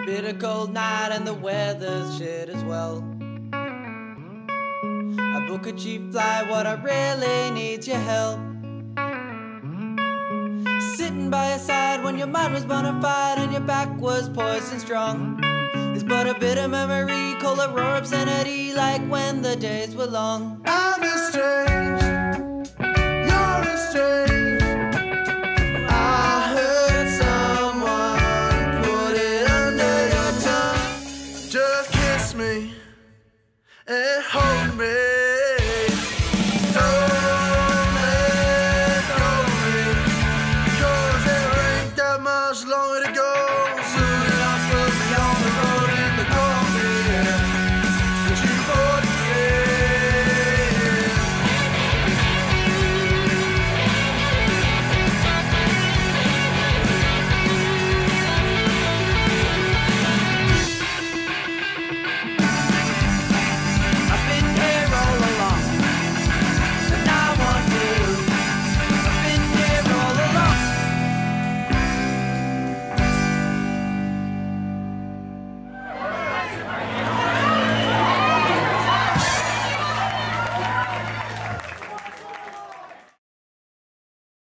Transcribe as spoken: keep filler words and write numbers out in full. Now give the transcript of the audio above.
bitter cold night and the weather's shit as well. I book a cheap flight, what I really need's your help. Sitting by your side when your mind was bona fide and your back was poison strong. It's but a bit of memory, called a raw obscenity, like when the days were long. I'm a strange, you're a strange.